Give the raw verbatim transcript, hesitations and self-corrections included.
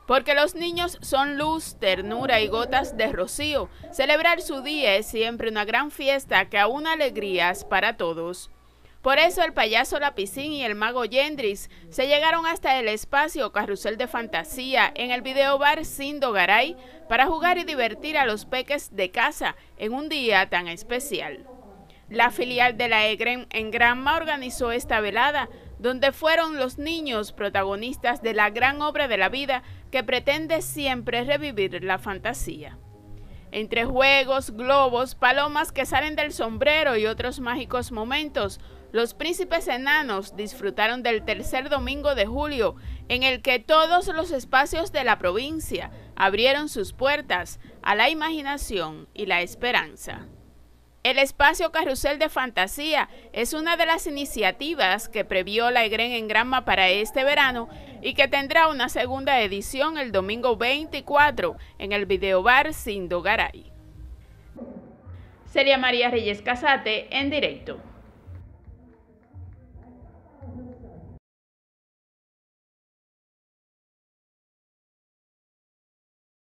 Porque los niños son luz, ternura y gotas de rocío. Celebrar su día es siempre una gran fiesta que aúna alegrías para todos. Por eso el payaso Lapicín y el mago Yendris se llegaron hasta el espacio Carrusel de Fantasía en el video bar Sindo Garay para jugar y divertir a los peques de casa en un día tan especial. La filial de la EGREN en Granma organizó esta velada, donde fueron los niños protagonistas de la gran obra de la vida que pretende siempre revivir la fantasía. Entre juegos, globos, palomas que salen del sombrero y otros mágicos momentos, los príncipes enanos disfrutaron del tercer domingo de julio, en el que todos los espacios de la provincia abrieron sus puertas a la imaginación y la esperanza. El espacio Carrusel de Fantasía es una de las iniciativas que previó la EGREN en Granma para este verano y que tendrá una segunda edición el domingo veinticuatro en el videobar Sindo Garay. Celia María Reyes Casate en directo.